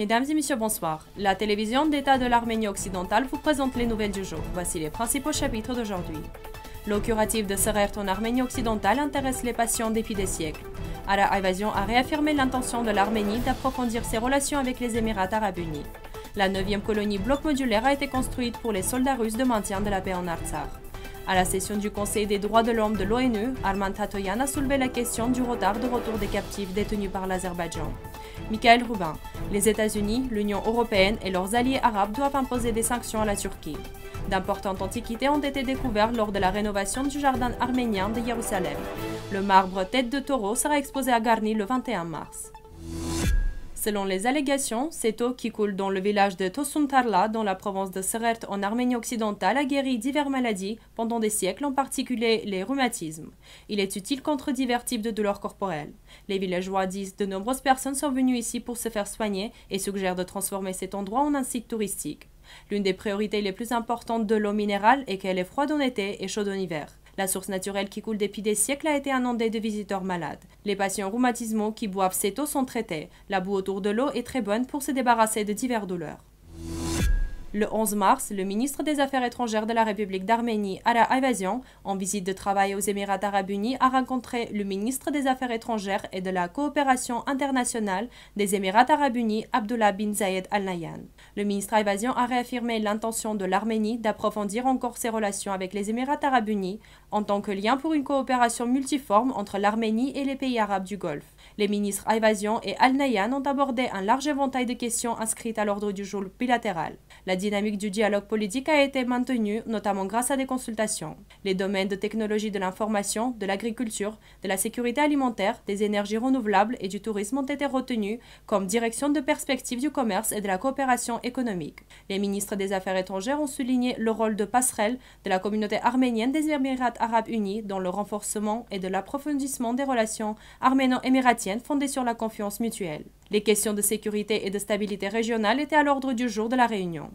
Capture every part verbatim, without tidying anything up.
Mesdames et messieurs, bonsoir. La télévision d'État de l'Arménie occidentale vous présente les nouvelles du jour. Voici les principaux chapitres d'aujourd'hui. L'eau curative de Serert en Arménie occidentale intéresse les patients depuis des siècles. Ara Ayvazian a réaffirmé l'intention de l'Arménie d'approfondir ses relations avec les Émirats arabes unis. La neuvième colonie bloc modulaire a été construite pour les soldats russes de maintien de la paix en Artsakh. À la session du Conseil des droits de l'homme de l'ONU, Arman Tatoyan a soulevé la question du retard de retour des captifs détenus par l'Azerbaïdjan. Mikhail Rubin, les États-Unis, l'Union européenne et leurs alliés arabes doivent imposer des sanctions à la Turquie. D'importantes antiquités ont été découvertes lors de la rénovation du jardin arménien de Jérusalem. Le marbre tête de taureau sera exposé à Garni le vingt et un mars. Selon les allégations, cette eau qui coule dans le village de Tosuntarla, dans la province de Serert en Arménie occidentale, a guéri diverses maladies pendant des siècles, en particulier les rhumatismes. Il est utile contre divers types de douleurs corporelles. Les villageois disent de nombreuses personnes sont venues ici pour se faire soigner et suggèrent de transformer cet endroit en un site touristique. L'une des priorités les plus importantes de l'eau minérale est qu'elle est froide en été et chaude en hiver. La source naturelle qui coule depuis des siècles a été inondée de visiteurs malades. Les patients rhumatismaux qui boivent cette eau sont traités. La boue autour de l'eau est très bonne pour se débarrasser de diverses douleurs. Le onze mars, le ministre des Affaires étrangères de la République d'Arménie, Ara Ayvazian, en visite de travail aux Émirats arabes unis, a rencontré le ministre des Affaires étrangères et de la coopération internationale des Émirats arabes unis, Abdullah bin Zayed Al Nahyan. Le ministre Ayvazian a réaffirmé l'intention de l'Arménie d'approfondir encore ses relations avec les Émirats arabes unis en tant que lien pour une coopération multiforme entre l'Arménie et les pays arabes du Golfe. Les ministres Ayvazian et Al Nahyan ont abordé un large éventail de questions inscrites à l'ordre du jour bilatéral. La dynamique du dialogue politique a été maintenue, notamment grâce à des consultations. Les domaines de technologie de l'information, de l'agriculture, de la sécurité alimentaire, des énergies renouvelables et du tourisme ont été retenus comme direction de perspective du commerce et de la coopération économique. Les ministres des Affaires étrangères ont souligné le rôle de passerelle de la communauté arménienne des Émirats arabes unis dans le renforcement et de l'approfondissement des relations arméno-émiratiennes fondées sur la confiance mutuelle. Les questions de sécurité et de stabilité régionale étaient à l'ordre du jour de la réunion.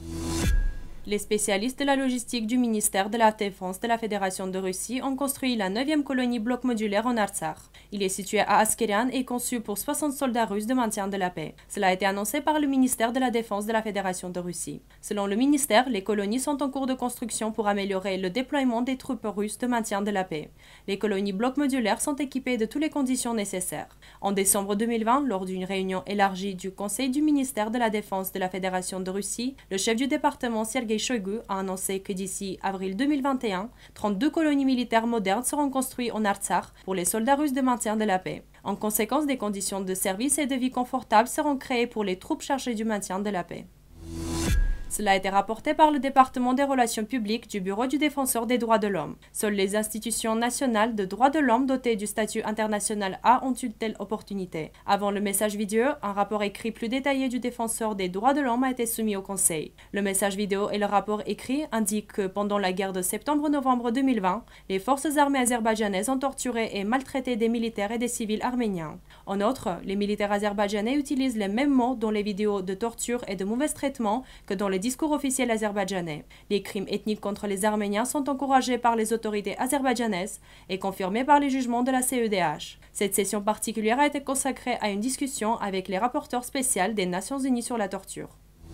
Les spécialistes de la logistique du ministère de la Défense de la Fédération de Russie ont construit la neuvième colonie bloc modulaire en Artsakh. Il est situé à Askerian et conçu pour soixante soldats russes de maintien de la paix. Cela a été annoncé par le ministère de la Défense de la Fédération de Russie. Selon le ministère, les colonies sont en cours de construction pour améliorer le déploiement des troupes russes de maintien de la paix. Les colonies bloc modulaires sont équipées de toutes les conditions nécessaires. En décembre deux mille vingt, lors d'une réunion élargie du Conseil du ministère de la Défense de la Fédération de Russie, le chef du département Sergei Shoigu a annoncé que d'ici avril deux mille vingt et un, trente-deux colonies militaires modernes seront construites en Artsakh pour les soldats russes de maintien de la paix. En conséquence, des conditions de service et de vie confortables seront créées pour les troupes chargées du maintien de la paix. Cela a été rapporté par le département des relations publiques du Bureau du défenseur des droits de l'homme. Seules les institutions nationales de droits de l'homme dotées du statut international A ont une telle opportunité. Avant le message vidéo, un rapport écrit plus détaillé du défenseur des droits de l'homme a été soumis au Conseil. Le message vidéo et le rapport écrit indiquent que pendant la guerre de septembre-novembre deux mille vingt, les forces armées azerbaïdjanaises ont torturé et maltraité des militaires et des civils arméniens. En outre, les militaires azerbaïdjanais utilisent les mêmes mots dans les vidéos de torture et de mauvais traitements que dans les discours officiels azerbaïdjanais. Les crimes ethniques contre les Arméniens sont encouragés par les autorités azerbaïdjanaises et confirmés par les jugements de la C E D H. Cette session particulière a été consacrée à une discussion avec les rapporteurs spéciaux des Nations Unies sur la torture.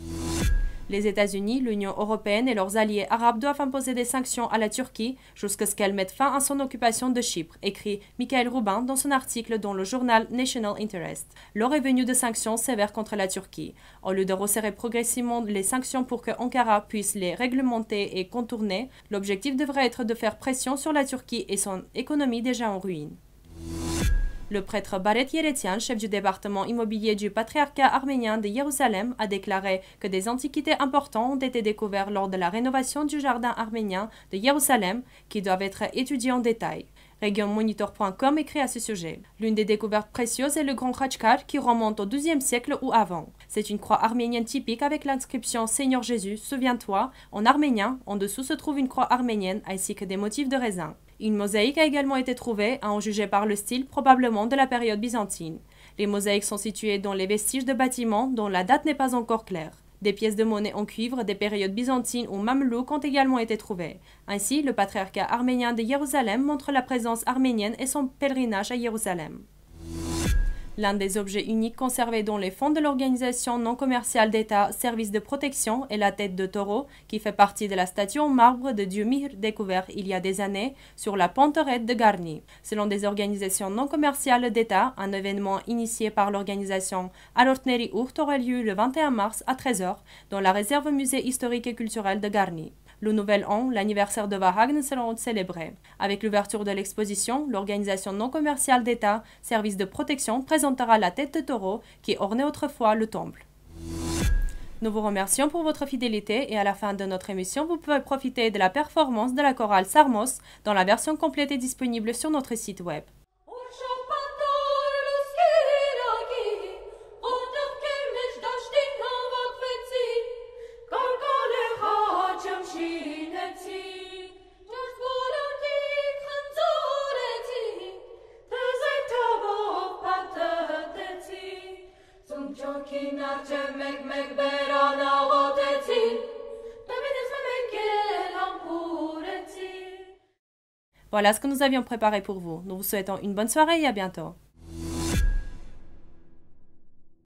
Les États-Unis, l'Union européenne et leurs alliés arabes doivent imposer des sanctions à la Turquie jusqu'à ce qu'elle mette fin à son occupation de Chypre, écrit Mikhail Rubin dans son article dans le journal National Interest. L'heure est venue de sanctions sévères contre la Turquie. Au lieu de resserrer progressivement les sanctions pour que Ankara puisse les réglementer et contourner, l'objectif devrait être de faire pression sur la Turquie et son économie déjà en ruine. Le prêtre Baret Yeretian, chef du département immobilier du patriarcat arménien de Jérusalem, a déclaré que des antiquités importantes ont été découvertes lors de la rénovation du jardin arménien de Jérusalem qui doivent être étudiées en détail. Region Monitor point com écrit à ce sujet. L'une des découvertes précieuses est le grand Khachkar qui remonte au douzième siècle ou avant. C'est une croix arménienne typique avec l'inscription Seigneur Jésus, souviens-toi. En arménien, en dessous se trouve une croix arménienne ainsi que des motifs de raisin. Une mosaïque a également été trouvée, à en juger par le style, probablement de la période byzantine. Les mosaïques sont situées dans les vestiges de bâtiments dont la date n'est pas encore claire. Des pièces de monnaie en cuivre des périodes byzantines ou mamelouks ont également été trouvées. Ainsi, le patriarcat arménien de Jérusalem montre la présence arménienne et son pèlerinage à Jérusalem. L'un des objets uniques conservés dans les fonds de l'organisation non commerciale d'État Service de protection est la tête de taureau qui fait partie de la statue en marbre de Dieu Mihr découverte il y a des années sur la Ponterette de Garni. Selon des organisations non commerciales d'État, un événement initié par l'organisation Alortneri Urt aura lieu le vingt et un mars à treize heures dans la réserve musée historique et culturel de Garni. Le nouvel an, l'anniversaire de Vahagn seront célébrés. Avec l'ouverture de l'exposition, l'organisation non commerciale d'État, Service de protection, présentera la tête de taureau qui ornait autrefois le temple. Nous vous remercions pour votre fidélité et à la fin de notre émission, vous pouvez profiter de la performance de la chorale Sarmos dont la version complète est disponible sur notre site web. Voilà ce que nous avions préparé pour vous. Nous vous souhaitons une bonne soirée et à bientôt.